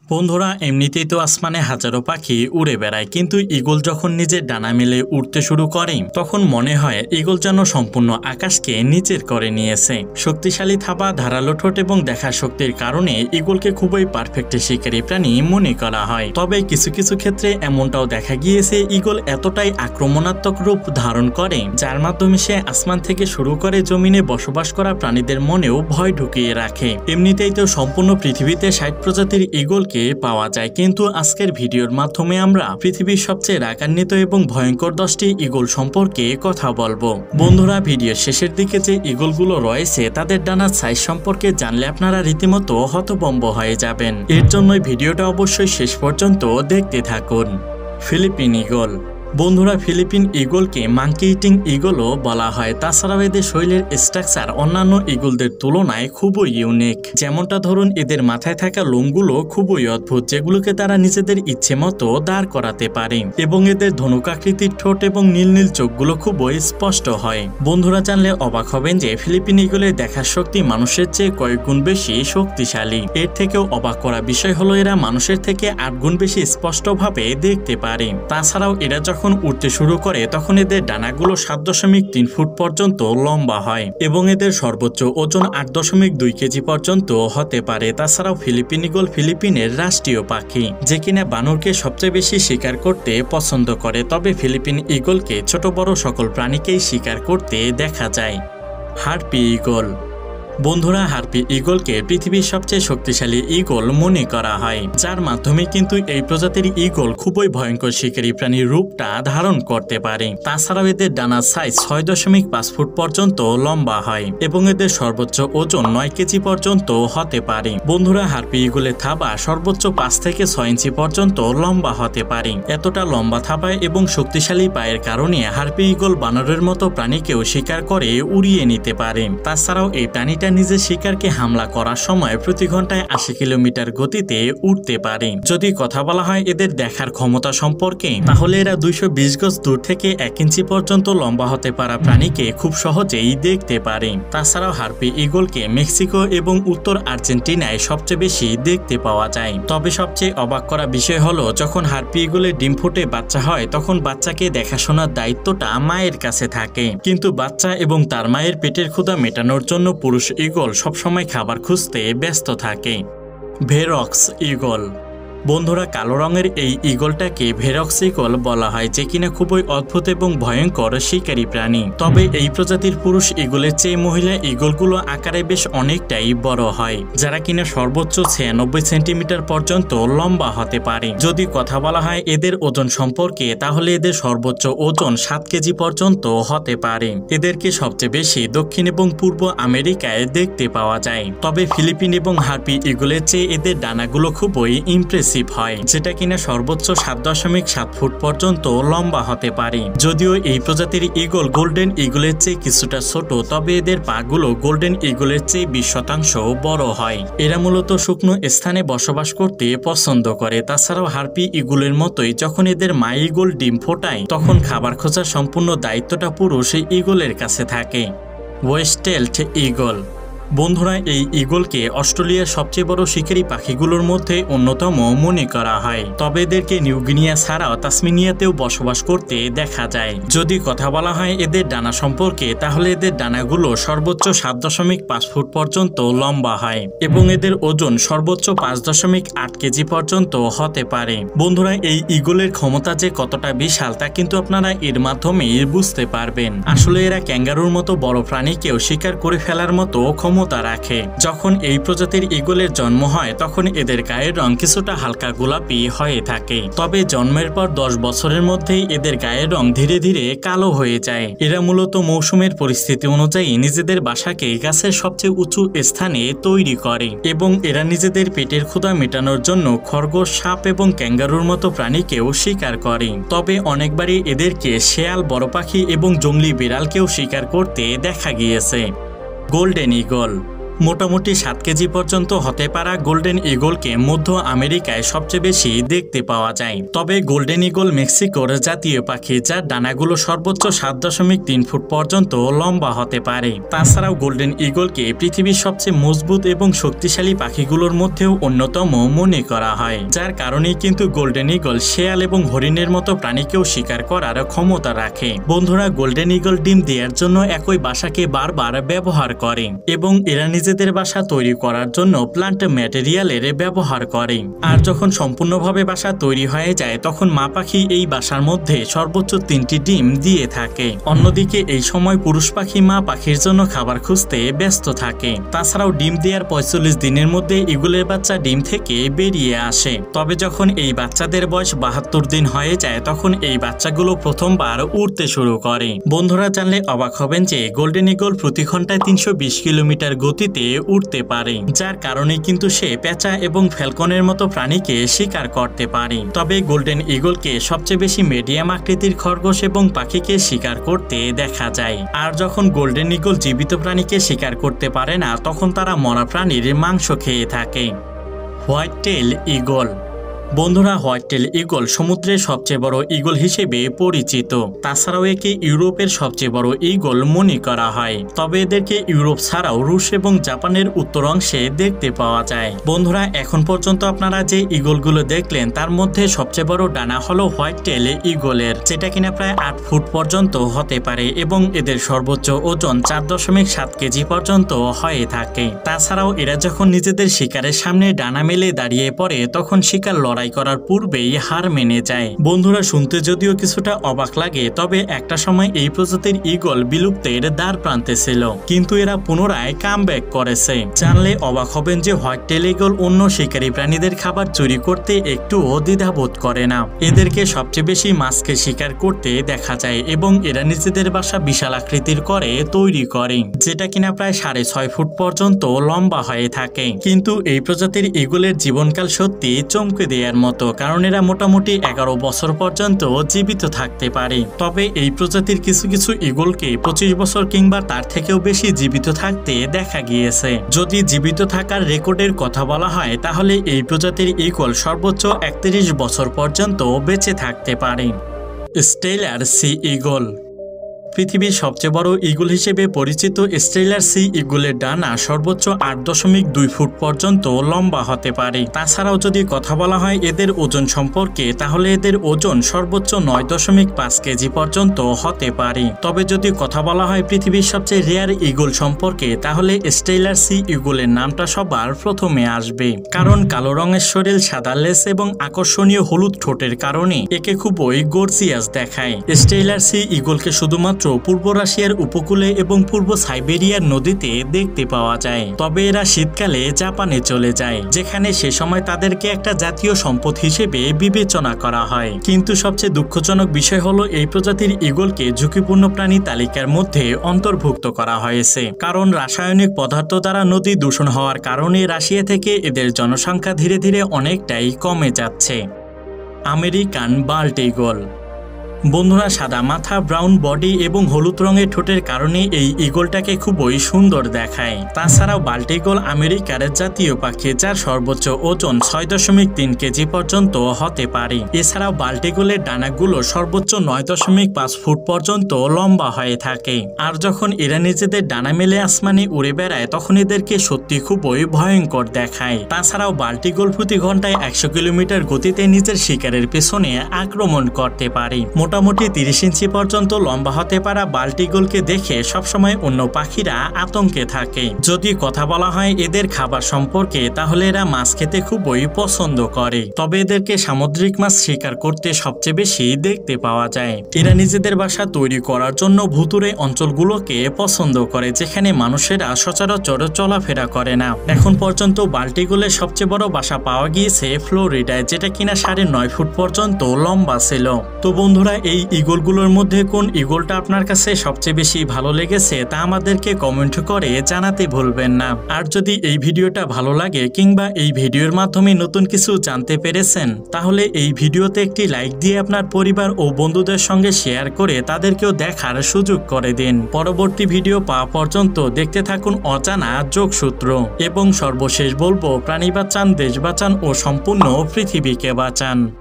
বন্ধুরা এমনিতেই তো আসমানে হাজারো পাখি উড়ে বেড়ায়, কিন্তু ঈগল যখন নিজের ডানা মেলে উড়তে শুরু করে তখন মনে হয় ঈগল যেন সম্পূর্ণ আকাশকে নিচের করে নিয়েছে। শক্তিশালী থাবা, ধারালো ঠোঁট এবং দেখার শক্তির কারণে ঈগলকে খুবই পারফেক্ট শিকারী প্রাণী মনে করা হয়। তবে কিছু কিছু ক্ষেত্রে এমনটাও দেখা গিয়েছে ঈগল এতটাই আক্রমণাত্মক রূপ ধারণ করে যার মাধ্যমে সে আসমান থেকে শুরু করে জমিনে বসবাস করা প্রাণীদের মনেও ভয় ঢুকিয়ে রাখে। এমনিতেই তো সম্পূর্ণ পৃথিবীতে ৬০ প্রজাতির ঈগলকে পাওয়া যায়, কিন্তু আজকের ভিডিওর মাধ্যমে আমরা পৃথিবীর সবচেয়ে রাগান্বিত এবং ভয়ঙ্কর 10টি ঈগল সম্পর্কে কথা বলবো। বন্ধুরা ভিডিওর শেষের দিকে যে ঈগলগুলো রয়েছে তাদের ডানার সাইজ সম্পর্কে জানলে আপনারা রীতিমতো হতভম্ব হয়ে যাবেন। এর জন্যই ভিডিওটা অবশ্যই শেষ পর্যন্ত দেখতে থাকুন। Philippine eagle. বন্ধুরা ফিলিপিন ঈগলকে মাঙ্কি ইটিং ঈগলও বলা হয়। তাছাড়াও এদের শরীরের স্ট্রাকচার অন্যান্য ঈগলদের তুলনায় খুবই ইউনিক। যেমনটা ধরুন এদের মাথায় থাকা লোমগুলো খুবই অদ্ভুত, যেগুলোকে তারা নিজেদের ইচ্ছে মতো দাঁড় করাতে পারে, এবং এদের ধনুকাকৃতির ঠোঁট এবং নীল নীল চোখগুলো খুবই স্পষ্ট হয়। বন্ধুরা জানলে অবাক হবেন যে ফিলিপিন ঈগলের দেখার শক্তি মানুষের চেয়ে কয়েক গুণ বেশি শক্তিশালী। এর থেকেও অবাক করা বিষয় হলো এরা মানুষের থেকে 8 গুণ বেশি স্পষ্টভাবে দেখতে পারে। তাছাড়াও এরা যখন উড়তে শুরু করে তখন এদের ডানাগুলো 7.3 ফুট পর্যন্ত লম্বা হয় এবং এদের সর্বোচ্চ ওজন 8.2 কেজি পর্যন্ত হতে পারে। তাছাড়াও ফিলিপিন ঈগল ফিলিপিনের রাষ্ট্রীয় পাখি, যে কিনা বানরকে সবচেয়ে বেশি শিকার করতে পছন্দ করে। তবে ফিলিপিন ঈগলকে ছোট বড় সকল প্রাণীকেই শিকার করতে দেখা যায়। Harpy eagle. বন্ধুরা হার্পি ঈগলকে পৃথিবীর সবচেয়ে শক্তিশালী ঈগল মনে করা হয়, যার মাধ্যমে কিন্তু এই প্রজাতির ঈগল খুবই ভয়ঙ্কর শিকারী প্রাণীর রূপটা ধারণ করতে পারে। তাছাড়াও এদের ডানার সাইজ 6.5 ফুট পর্যন্ত লম্বা হয় এবং এদের সর্বোচ্চ ওজন 9 কেজি পর্যন্ত হতে পারে। বন্ধুরা হার্পি ঈগলের থাবা সর্বোচ্চ 5 থেকে 6 ইঞ্চি পর্যন্ত লম্বা হতে পারে। এতটা লম্বা থাবা এবং শক্তিশালী পায়ের কারণে হার্পি ঈগল বানরের মতো প্রাণীকেও শিকার করে উড়িয়ে নিতে পারে। তাছাড়াও এই প্রাণীটা নিজের শিকারকে হামলা করার সময় প্রতি ঘন্টায় 80 কিলোমিটার গতিতে উঠতে পারে। যদি কথা বলা হয় এদের দেখার ক্ষমতা সম্পর্কে, তাহলে এরা 220 গজ দূর থেকে 1 ইঞ্চি পর্যন্ত লম্বা হতে পারা প্রাণীকে খুব সহজেই দেখতে পারে। তাছাড়াও হার্পি ঈগলকে মেক্সিকো এবং উত্তর আর্জেন্টিনায় সবচেয়ে বেশি দেখতে পাওয়া যায়। তবে সবচেয়ে অবাক করা বিষয় হলো যখন হার্পি ঈগলের ডিম ফুটে বাচ্চা হয় তখন বাচ্চাকে দেখাশোনার দায়িত্বটা মায়ের কাছে থাকে, কিন্তু বাচ্চা এবং তার মায়ের পেটের ক্ষুধা মেটানোর জন্য পুরুষ ঈগল সবসময় খাবার খুঁজতে ব্যস্ত থাকে। Verreaux's eagle. বন্ধুরা কালো রঙের এই ঈগলটাকে ভেরক্স ঈগল বলা হয়, যে কিনা খুবই অদ্ভুত এবং ভয়ঙ্কর শিকারী প্রাণী। তবে এই প্রজাতির পুরুষ ঈগলের চেয়ে মহিলা ঈগলগুলো আকারে বেশ অনেকটাই বড় হয়, যারা কিনা সর্বোচ্চ 96 সেন্টিমিটার পর্যন্ত লম্বা হতে পারে। যদি কথা বলা হয় এদের ওজন সম্পর্কে, তাহলে এদের সর্বোচ্চ ওজন 7 কেজি পর্যন্ত হতে পারে। এদেরকে সবচেয়ে বেশি দক্ষিণ এবং পূর্ব আমেরিকায় দেখতে পাওয়া যায়। তবে ফিলিপিন এবং হার্পি ঈগলের চেয়ে এদের ডানাগুলো খুবই ইমপ্রেসিভ হয়, যেটা কিনা সর্বোচ্চ 7.7 ফুট পর্যন্ত লম্বা হতে পারে। যদিও এই প্রজাতির ঈগল গোল্ডেন ঈগলের চেয়ে কিছুটা ছোট, তবে এদের পাগুলো গোল্ডেন ঈগলের চেয়ে 20% বড় হয়। এরা মূলত শুকনো স্থানে বসবাস করতে পছন্দ করে। তাছাড়াও হার্পি ঈগলের মতোই যখন এদের মা ঈগল ডিম ফোটায় তখন খাবার খোঁজার সম্পূর্ণ দায়িত্বটা পুরুষ ঈগলের কাছে থাকে। Wedge tailed eagle. বন্ধুরা এই ঈগলকে অস্ট্রেলিয়ার সবচেয়ে বড় শিকারী পাখিগুলোর মধ্যে অন্যতম মনে করা হয়। তবে এদেরকে নিউগিনিয়া ছাড়াও তাসমানিয়াতেও বসবাস করতে দেখা যায়। যদি কথা বলা হয় এদের ডানা সম্পর্কে, তাহলে এদের ডানাগুলো সর্বোচ্চ 7.5 ফুট পর্যন্ত লম্বা হয় এবং এদের ওজন সর্বোচ্চ 5.8 কেজি পর্যন্ত হতে পারে। বন্ধুরা এই ঈগলের ক্ষমতা যে কতটা বিশাল তা কিন্তু আপনারা এর মাধ্যমেই বুঝতে পারবেন। আসলে এরা ক্যাঙ্গারুর মতো বড় প্রাণীকেও শিকার করে ফেলার মতো ক্ষমতা রাখে। যখন এই প্রজাতির ঈগলের জন্ম হয় তখন এদের গায়ের রং কিছুটা হালকা গোলাপি হয়ে থাকে, তবে জন্মের পর 10 বছরের মধ্যেই এদের গায়ের রং ধীরে ধীরে কালো হয়ে যায়। এরা মূলত মৌসুমের পরিস্থিতি অনুযায়ী নিজেদের বাসাকে গাছের সবচেয়ে উঁচু স্থানে তৈরি করে এবং এরা নিজেদের পেটের ক্ষুধা মেটানোর জন্য খরগোশ, সাপ এবং ক্যাঙ্গারুর মতো প্রাণীকেও শিকার করে। তবে অনেকবারই এদেরকে শেয়াল, বড় পাখি এবং জংলি বিড়ালকেও শিকার করতে দেখা গিয়েছে। Golden eagle. মোটামুটি 7 কেজি পর্যন্ত হতে পারা গোল্ডেন ঈগলকে মধ্য আমেরিকায় সবচেয়ে বেশি দেখতে পাওয়া যায়। তবে গোল্ডেন ঈগল মেক্সিকোর জাতীয় পাখি, যার ডানাগুলো সর্বোচ্চ 7.3 ফুট পর্যন্ত লম্বা হতে পারে। তাছাড়াও গোল্ডেন ঈগলকে পৃথিবীর সবচেয়ে মজবুত এবং শক্তিশালী পাখিগুলোর মধ্যেও অন্যতম মনে করা হয়, যার কারণেই কিন্তু গোল্ডেন ঈগল শেয়াল এবং হরিণের মতো প্রাণীকেও শিকার করার ক্ষমতা রাখে। বন্ধুরা, গোল্ডেন ঈগল ডিম দেওয়ার জন্য একই বাসাকে বারবার ব্যবহার করে এবং এরা নিজেদের বাসা তৈরি করার জন্য প্লান্ট ম্যাটেরিয়ালের ব্যবহার করে। আর যখন সম্পূর্ণভাবে বাসা তৈরি হয়ে যায় তখন মা পাখি এই বাসার মধ্যে সর্বোচ্চ 3টি ডিম দিয়ে থাকে। অন্যদিকে এই সময় পুরুষ পাখি মা পাখির জন্য খাবার খুঁজতে ব্যস্ত থাকে। তাছাড়াও ডিম দেওয়ার 45 দিনের মধ্যে ঈগলের বাচ্চা ডিম থেকে বেরিয়ে আসে। তবে যখন এই বাচ্চাদের বয়স 72 দিন হয়ে যায় তখন এই বাচ্চাগুলো প্রথমবার উড়তে শুরু করে। বন্ধুরা, জানলে অবাক হবেন যে গোল্ডেন ঈগল প্রতি ঘন্টায় 320 কিলোমিটার গতিতে উড়তে পারে, যার কারণে কিন্তু সে পেঁচা এবং ফ্যালকনের মতো প্রাণীকে শিকার করতে পারে। তবে গোল্ডেন ঈগলকে সবচেয়ে বেশি মিডিয়াম আকৃতির খরগোশ এবং পাখিকে শিকার করতে দেখা যায়। আর যখন গোল্ডেন ঈগল জীবিত প্রাণীকে শিকার করতে পারে না তখন তারা মরা প্রাণীর মাংস খেয়ে থাকে। White tail eagle. বন্ধুরা, হোয়াইট টেল ঈগল সমুদ্রের সবচেয়ে বড় ঈগল হিসেবে পরিচিত। তাছাড়াও একে ইউরোপের সবচেয়ে বড় ঈগল মনে করা হয়। তবে এদেরকে ইউরোপ ছাড়াও রুশ এবং জাপানের উত্তর অংশে দেখতে পাওয়া যায়। বন্ধুরা, এখন পর্যন্ত আপনারা যে ঈগলগুলো দেখলেন তার মধ্যে সবচেয়ে বড় ডানা হলো হোয়াইট টেল ঈগলের, যেটা কিনা প্রায় 8 ফুট পর্যন্ত হতে পারে এবং এদের সর্বোচ্চ ওজন 4.7 কেজি পর্যন্ত হয়ে থাকে। তাছাড়াও এরা যখন নিজেদের শিকারের সামনে ডানা মেলে দাঁড়িয়ে পড়ে তখন শিকার লড়াই করার পূর্বেই হার মেনে যায়। বন্ধুরা, শুনতে যদিও কিছুটা অবাক লাগে, তবে একটা সময় এই প্রজাতির ঈগল বিলুপ্তের দ্বার প্রান্তে ছিল, কিন্তু এরা পুনরায় কামব্যাক করেছে। জানলে অবাক হবেন যে হোয়াইট টেল ঈগল অন্য শিকারী প্রাণীদের খাবার চুরি করতে একটুও দ্বিধাবোধ করে না। এদেরকে সবচেয়ে বেশি মাছকে শিকার করতে দেখা যায় এবং এরা নিজেদের বাসা বিশাল আকৃতির করে তৈরি করে, যেটা কিনা প্রায় 6.5 ফুট পর্যন্ত লম্বা হয়ে থাকে। কিন্তু এই প্রজাতির ঈগলের জীবনকাল সত্যি চমকে দেয় মতো, কারণ এরা মোটামুটি 11 বছর পর্যন্ত জীবিত থাকতে পারে। তবে এই প্রজাতির কিছু কিছু ঈগলকে 25 বছর কিংবা তার থেকেও বেশি জীবিত থাকতে দেখা গিয়েছে। যদি জীবিত থাকার রেকর্ডের কথা বলা হয় তাহলে এই প্রজাতির ঈগল সর্বোচ্চ 31 বছর পর্যন্ত বেঁচে থাকতে পারে। Steller sea eagle. পৃথিবীর সবচেয়ে বড় ঈগল হিসেবে পরিচিত স্টেলার সি ঈগলের ডানা সর্বোচ্চ 8.2 ফুট পর্যন্ত লম্বা হতে পারে। তাছাড়াও যদি কথা বলা হয় এদের ওজন সম্পর্কে তাহলে এদের ওজন সর্বোচ্চ 9.5 কেজি পর্যন্ত হতে পারে। তবে যদি কথা বলা হয় পৃথিবীর সবচেয়ে রেয়ার ঈগল সম্পর্কে তাহলে স্টেলার সি ঈগলের নামটা সবার প্রথমে আসবে, কারণ কালো রঙের শরীর, সাদা লেজ এবং আকর্ষণীয় হলুদ ঠোঁটের কারণে একে খুবই গর্জিয়াস দেখায়। স্টেলার সি ঈগলকে শুধুমাত্র পূর্ব রাশিয়ার উপকূলে এবং পূর্ব সাইবেরিয়ার নদীতে দেখতে পাওয়া যায়। তবে এরা শীতকালে জাপানে চলে যায়, যেখানে সে সময় তাদেরকে একটা জাতীয় সম্পদ হিসেবে বিবেচনা করা হয়। কিন্তু সবচেয়ে দুঃখজনক বিষয় হলো এই প্রজাতির ঈগলকে ঝুঁকিপূর্ণ প্রাণী তালিকার মধ্যে অন্তর্ভুক্ত করা হয়েছে, কারণ রাসায়নিক পদার্থ দ্বারা নদী দূষণ হওয়ার কারণে রাশিয়া থেকে এদের জনসংখ্যা ধীরে ধীরে অনেকটাই কমে যাচ্ছে। American bald eagle. বন্ধুরা, সাদা মাথা, ব্রাউন বডি এবং হলুদ রঙের ঠোঁটের কারণে এই ঈগলটাকে খুবই সুন্দর দেখায়। তাছাড়াও বাল্ট ঈগল আমেরিকার জাতীয় পাখি, যার সর্বোচ্চ ওজন 6.3 কেজি পর্যন্ত হতে পারে। এছাড়াও বাল্ট ঈগলের ডানাগুলো সর্বোচ্চ 9.5 ফুট পর্যন্ত লম্বা হয়ে থাকে। আর যখন এরা নিজেদের ডানা মেলে আসমানে উড়ে বেড়ায় তখন এদেরকে সত্যি খুবই ভয়ঙ্কর দেখায়। তাছাড়াও বাল্ট ঈগল প্রতি ঘন্টায় 100 কিলোমিটার গতিতে নিজের শিকারের পেছনে আক্রমণ করতে পারে। মোটামুটি 30 ইঞ্চি পর্যন্ত লম্বা হতে পারা বাল্ট ঈগলকে দেখে সবসময় অন্য পাখিরা আতঙ্কে থাকে। যদি কথা বলা হয় এদের খাবার সম্পর্কে তাহলে এরা মাছ খেতে খুবই পছন্দ করে। তবে এদেরকে সামুদ্রিক মাছ শিকার করতে সবচেয়ে বেশি দেখতে পাওয়া যায়। এরা নিজেদের বাসা তৈরি করার জন্য ভুতুড়ে অঞ্চলগুলোকে পছন্দ করে, যেখানে মানুষেরা সচরাচর চলাফেরা করে না। এখন পর্যন্ত বাল্ট ঈগলের সবচেয়ে বড় বাসা পাওয়া গিয়েছে ফ্লোরিডায়, যেটা কিনা 9.5 ফুট পর্যন্ত লম্বা ছিল। তো বন্ধুরা, এই ঈগলগুলোর মধ্যে কোন ঈগলটা আপনার কাছে সবচেয়ে বেশি ভালো লেগেছে তা আমাদেরকে কমেন্ট করে জানাতে ভুলবেন না। আর যদি এই ভিডিওটা ভালো লাগে কিংবা এই ভিডিওর মাধ্যমে নতুন কিছু জানতে পেরেছেন, তাহলে এই ভিডিওতে একটি লাইক দিয়ে আপনার পরিবার ও বন্ধুদের সঙ্গে শেয়ার করে তাদেরকেও দেখার সুযোগ করে দিন। পরবর্তী ভিডিও পাওয়া পর্যন্ত দেখতে থাকুন অজানা যোগসূত্র। এবং সর্বশেষ বলবো, প্রাণী বাঁচান, দেশ বাঁচান ও সম্পূর্ণ পৃথিবীকে বাঁচান।